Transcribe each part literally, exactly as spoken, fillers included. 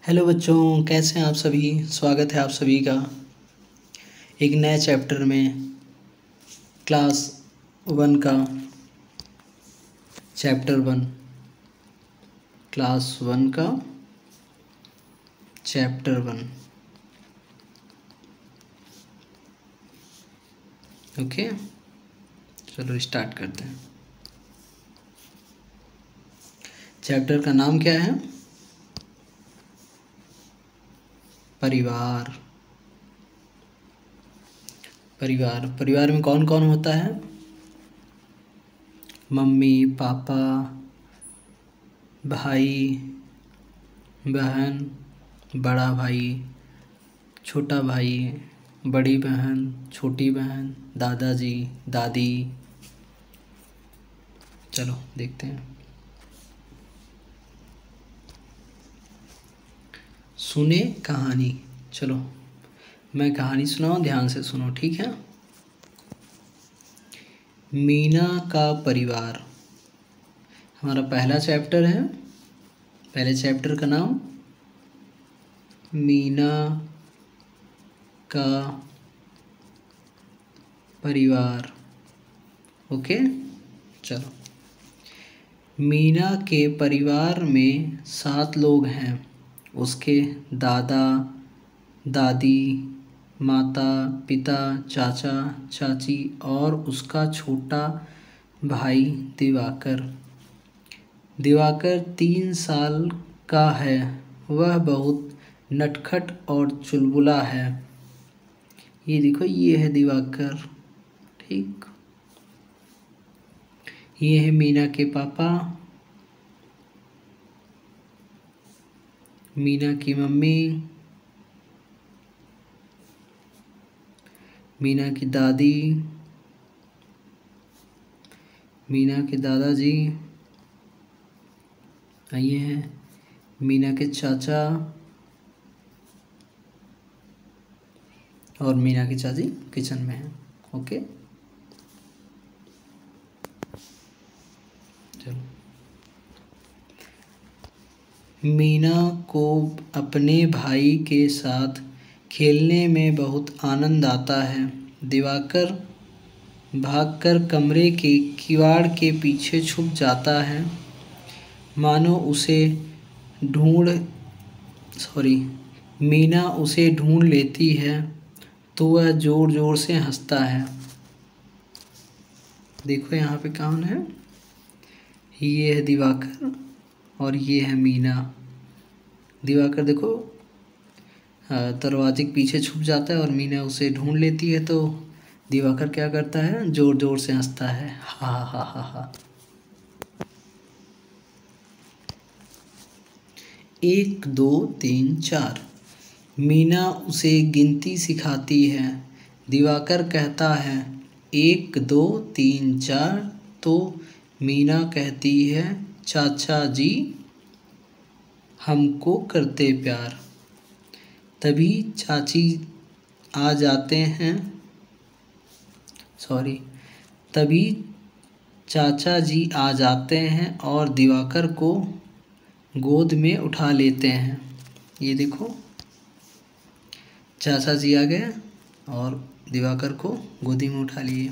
Hello बच्चों, कैसे हैं आप सभी। स्वागत है आप सभी का एक नए चैप्टर में, क्लास वन का चैप्टर वन क्लास वन का चैप्टर वन। ओके, चलो स्टार्ट करते हैं। चैप्टर का नाम क्या है? परिवार। परिवार परिवार में कौन कौन होता है? मम्मी, पापा, भाई, बहन, बड़ा भाई, छोटा भाई, बड़ी बहन, छोटी बहन, दादाजी, दादी। चलो देखते हैं। सुने कहानी। चलो मैं कहानी सुनाऊं, ध्यान से सुनो, ठीक है। मीना का परिवार हमारा पहला चैप्टर है। पहले चैप्टर का नाम मीना का परिवार। ओके, चलो। मीना के परिवार में सात लोग हैं। उसके दादा, दादी, माता, पिता, चाचा, चाची और उसका छोटा भाई दिवाकर। दिवाकर तीन साल का है। वह बहुत नटखट और चुलबुला है। ये देखो, ये है दिवाकर, ठीक। ये है मीना के पापा, मीना की मम्मी, मीना की दादी, मीना के दादाजी, ये हैं मीना के चाचा और मीना की चाची किचन में है। ओके, चलो। मीना को अपने भाई के साथ खेलने में बहुत आनंद आता है। दिवाकर भागकर कमरे के किवाड़ के पीछे छुप जाता है, मानो उसे ढूंढ सॉरी मीना उसे ढूंढ लेती है तो वह ज़ोर ज़ोर से हंसता है। देखो यहाँ पे कौन है? ये है दिवाकर और ये है मीना। दिवाकर देखो दरवाजे के पीछे छुप जाता है और मीना उसे ढूंढ लेती है तो दिवाकर क्या करता है? ज़ोर ज़ोर से हंसता है, हा हा हा हा। एक दो तीन चार। मीना उसे गिनती सिखाती है। दिवाकर कहता है एक दो तीन चार, तो मीना कहती है चाचा जी हमको करते प्यार। तभी चाची आ जाते हैं सॉरी तभी चाचा जी आ जाते हैं और दिवाकर को गोद में उठा लेते हैं। ये देखो, चाचा जी आ गए और दिवाकर को गोदी में उठा लिए।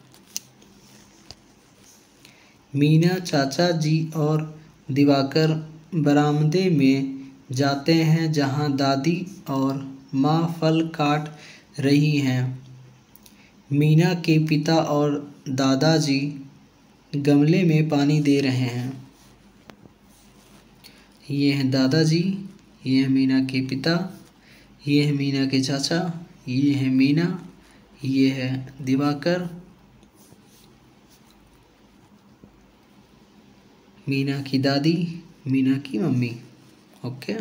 मीना, चाचा जी और दिवाकर बरामदे में जाते हैं जहां दादी और माँ फल काट रही हैं। मीना के पिता और दादाजी गमले में पानी दे रहे हैं। ये हैं दादाजी, ये है मीना के पिता, ये है मीना के चाचा, ये है मीना, ये है दिवाकर, मीना की दादी, मीना की मम्मी। ओके,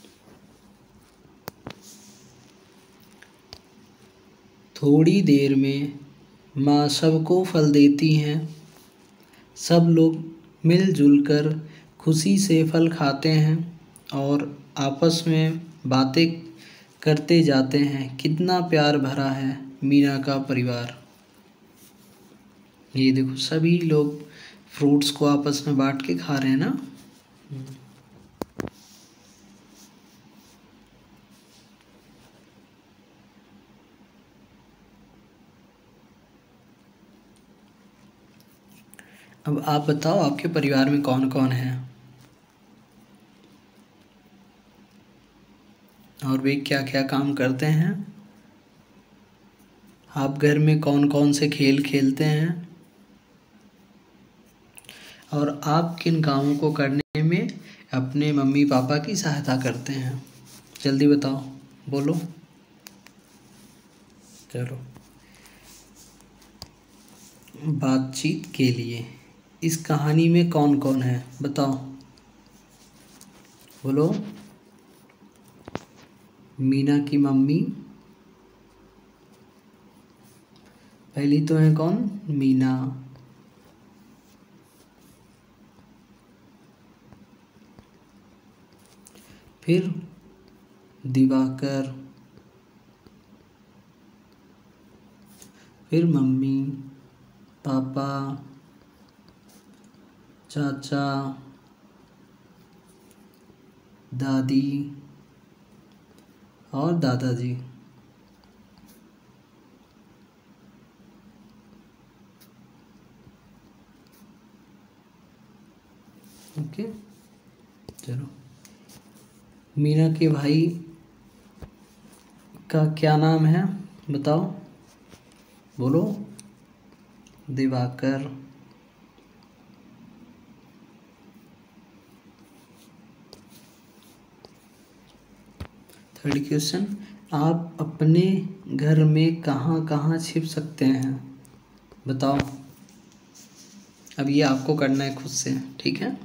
थोड़ी देर में माँ सबको फल देती हैं। सब लोग मिलजुल कर खुशी से फल खाते हैं और आपस में बातें करते जाते हैं। कितना प्यार भरा है मीना का परिवार। ये देखो, सभी लोग फ्रूट्स को आपस में बांट के खा रहे हैं ना। अब आप बताओ आपके परिवार में कौन कौन है और वे क्या क्या काम करते हैं। आप घर में कौन कौन से खेल खेलते हैं और आप किन कामों को करने में अपने मम्मी पापा की सहायता करते हैं। जल्दी बताओ, बोलो। चलो, बातचीत के लिए इस कहानी में कौन कौन है बताओ, बोलो। मीना की मम्मी, पहली तो है कौन, मीना। फिर दिवाकर, फिर मम्मी, पापा, चाचा, दादी और दादाजी। ओके, चलो। मीना के भाई का क्या नाम है बताओ, बोलो। दिवाकर। थर्ड क्वेश्चन, आप अपने घर में कहाँ कहाँ छिप सकते हैं बताओ। अब ये आपको करना है खुद से, ठीक है।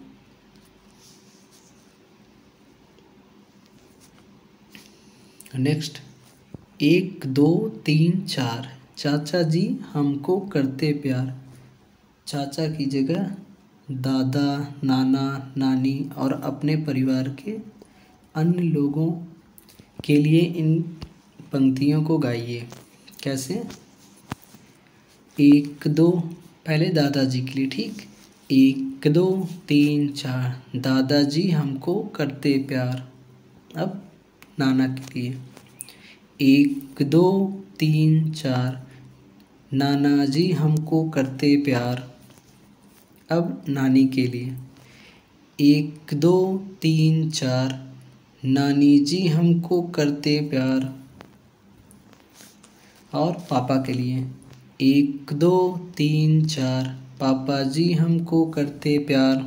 नेक्स्ट, एक दो तीन चार, चाचा जी हमको करते प्यार। चाचा की जगह दादा, नाना, नानी और अपने परिवार के अन्य लोगों के लिए इन पंक्तियों को गाइए। कैसे? एक दो, पहले दादाजी के लिए, ठीक। एक दो तीन चार, दादाजी हमको करते प्यार। अब नाना के लिए, एक दो तीन चार, नाना जी हमको करते प्यार। अब नानी के लिए, एक दो तीन चार, नानी जी हमको करते प्यार। और पापा के लिए, एक दो तीन चार, पापा जी हमको करते प्यार।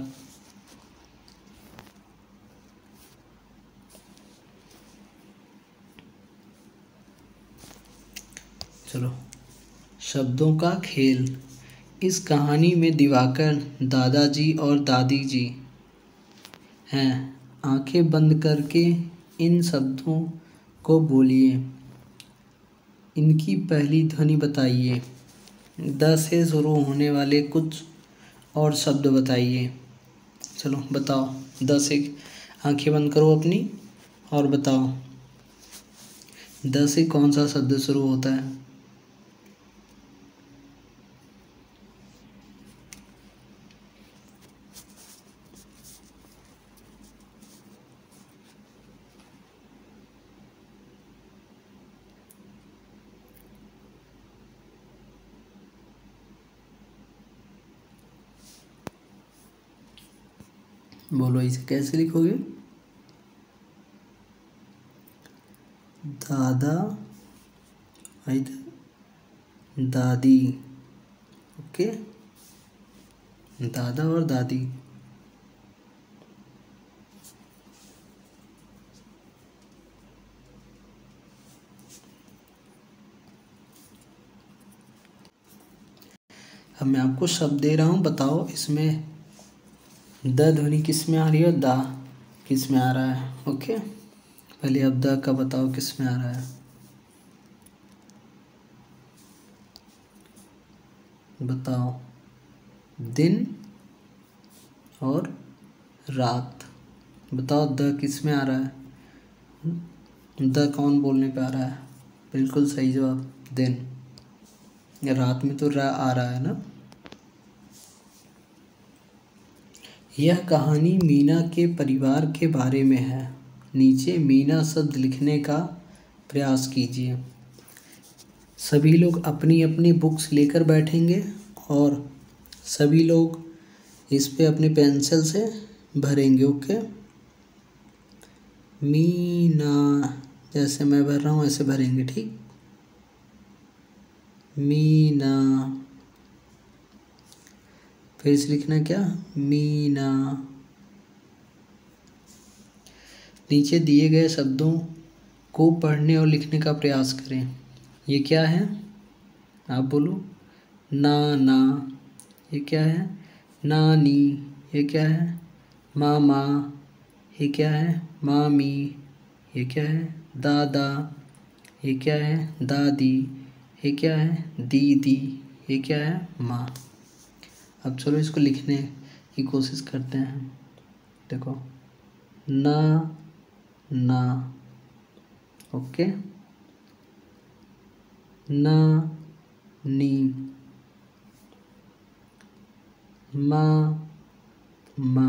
चलो, शब्दों का खेल। इस कहानी में दिवाकर, दादाजी और दादी जी हैं। आंखें बंद करके इन शब्दों को बोलिए। इनकी पहली ध्वनि बताइए। द से शुरू होने वाले कुछ और शब्द बताइए। चलो बताओ, द से आंखें बंद करो अपनी और बताओ द से कौन सा शब्द शुरू होता है। बोलो, इसे कैसे लिखोगे। दादा, इधर दादी। ओके, दादा और दादी। अब मैं आपको शब्द दे रहा हूँ, बताओ इसमें द ध्वनि किस में आ रही है और दा किस में आ रहा है। ओके, पहले अब द का बताओ किस में आ रहा है। बताओ, दिन और रात। बताओ द किस में आ रहा है। द कौन बोलने पे आ रहा है। बिल्कुल सही जवाब, दिन। रात में तो रा आ रहा है ना। यह कहानी मीना के परिवार के बारे में है। नीचे मीना शब्द लिखने का प्रयास कीजिए। सभी लोग अपनी अपनी बुक्स लेकर बैठेंगे और सभी लोग इस पे अपनी पेंसिल से भरेंगे। ओके, मीना, जैसे मैं भर रहा हूँ ऐसे भरेंगे। ठीक, मीना। फिर से लिखना क्या, मीना। नीचे दिए गए शब्दों को पढ़ने और लिखने का प्रयास करें। ये क्या है, आप बोलो। नाना, ये क्या है। नानी, ये क्या है। मामा, ये क्या है। मामी, ये क्या है। दादा, ये क्या है। दादी, ये क्या है। दीदी, ये क्या है। माँ। अब चलो इसको लिखने की कोशिश करते हैं। देखो, ना ना, ओके, ना नी, मा मा,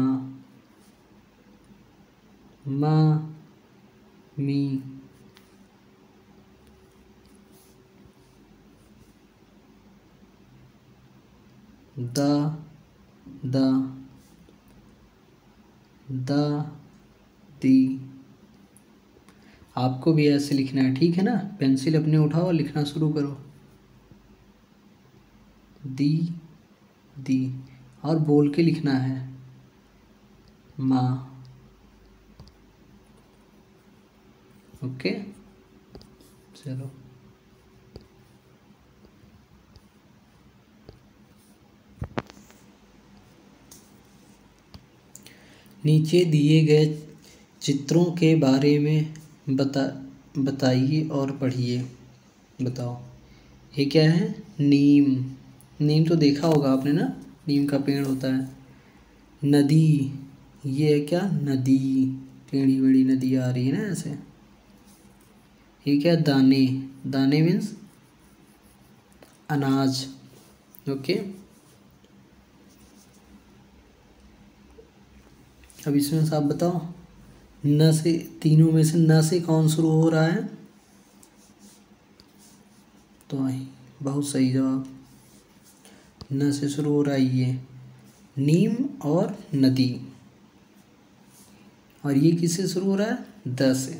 मा मी, दा दा, दा दी। आपको भी ऐसे लिखना है, ठीक है ना। पेंसिल अपने उठाओ और लिखना शुरू करो। दी दी, और बोल के लिखना है। माँ। ओके, चलो। नीचे दिए गए चित्रों के बारे में बता बताइए और पढ़िए। बताओ, ये क्या है। नीम। नीम तो देखा होगा आपने ना, नीम का पेड़ होता है। नदी, ये है क्या, नदी। टेढ़ी बेड़ी नदी आ रही है ना ऐसे। ये क्या, दाने। दाने मीन्स अनाज। ओके, अब इसमें से आप बताओ, न से, तीनों में से न से कौन शुरू हो रहा है। तो बहुत सही जवाब, न से शुरू हो रहा है ये। नीम और नदी। और ये किससे शुरू हो रहा है, द से।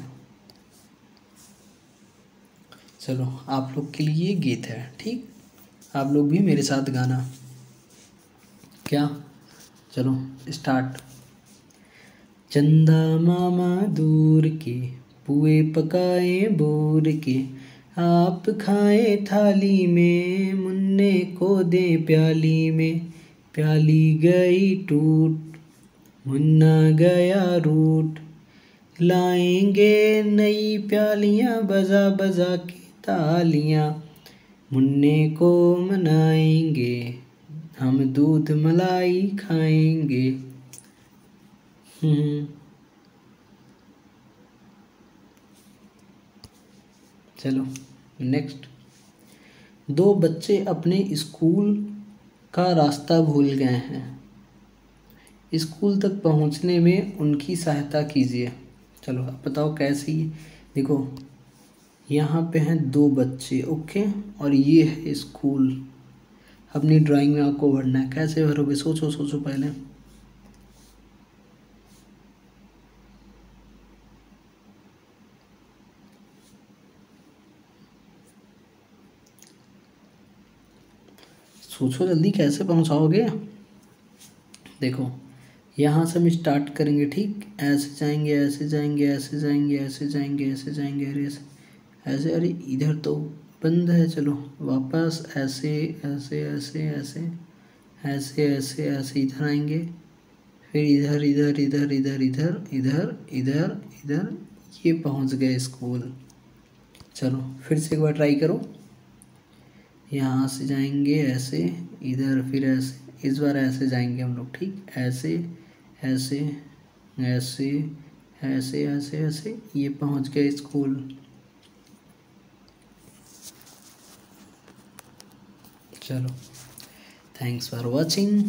चलो, आप लोग के लिए गीत है, ठीक। आप लोग भी मेरे साथ गाना। क्या, चलो स्टार्ट। चंदा मामा दूर के, पुए पकाए बोर के, आप खाए थाली में, मुन्ने को दे प्याली में। प्याली गई टूट, मुन्ना गया रूठ, लाएंगे नई प्यालियाँ बजा बजा के तालियाँ, मुन्ने को मनाएंगे, हम दूध मलाई खाएंगे। हम्म चलो नेक्स्ट। दो बच्चे अपने स्कूल का रास्ता भूल गए हैं, स्कूल तक पहुंचने में उनकी सहायता कीजिए। चलो अब बताओ कैसे। देखो, यहाँ पे हैं दो बच्चे, ओके, और ये है स्कूल। अपनी ड्राइंग में आपको भरना है, कैसे भरोगे, सोचो सोचो पहले। सोचो जल्दी, कैसे पहुँचाओगे। देखो, यहाँ से हम स्टार्ट करेंगे, ठीक। ऐसे जाएंगे, ऐसे जाएंगे, ऐसे जाएंगे, ऐसे जाएंगे, ऐसे जाएंगे, अरे ऐसे, अरे इधर तो बंद है। चलो वापस, ऐसे ऐसे ऐसे ऐसे ऐसे ऐसे ऐसे इधर आएंगे, फिर इधर इधर इधर इधर इधर इधर इधर इधर, ये पहुंच गए स्कूल। चलो फिर से एक बार ट्राई करो। यहाँ से जाएंगे ऐसे, इधर, फिर ऐसे, इस बार ऐसे जाएंगे हम लोग, ठीक। ऐसे ऐसे ऐसे ऐसे ऐसे ऐसे, ये पहुंच गए स्कूल। चलो, थैंक्स फॉर वॉचिंग।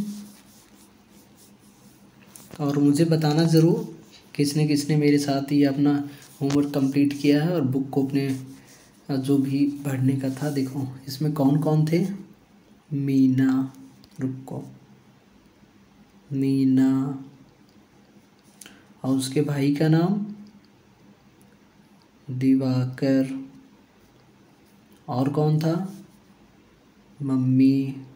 और मुझे बताना ज़रूर किसने किसने मेरे साथ ही अपना होमवर्क कंप्लीट किया है और बुक को अपने जो भी पढ़ने का था। देखो इसमें कौन कौन थे। मीना, रुको, मीना। और उसके भाई का नाम दिवाकर। और कौन था? मम्मी,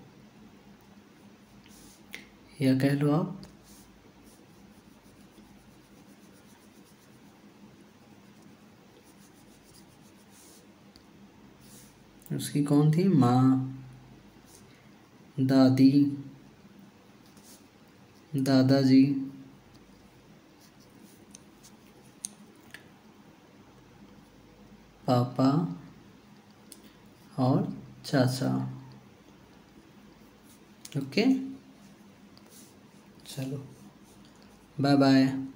या कह लो आप उसकी कौन थी? माँ, दादी, दादाजी, पापा और चाचा। ओके, चलो बाय बाय।